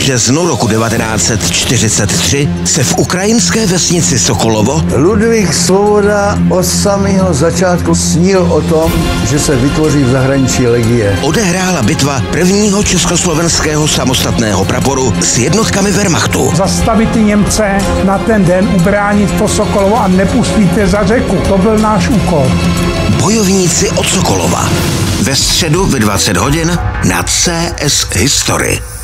březnu roku 1943 se v ukrajinské vesnici Sokolovo Ludvík Svoboda od samého začátku snil o tom, že se vytvoří v zahraničí legie. odehrála bitva prvního československého samostatného praporu s jednotkami Wehrmachtu. Zastavit ty Němce na ten den, ubránit to Sokolovo a nepustit je za řeku. To byl náš úkol. Bojovníci od Sokolova. Ve středu ve 20 hodin na CS History.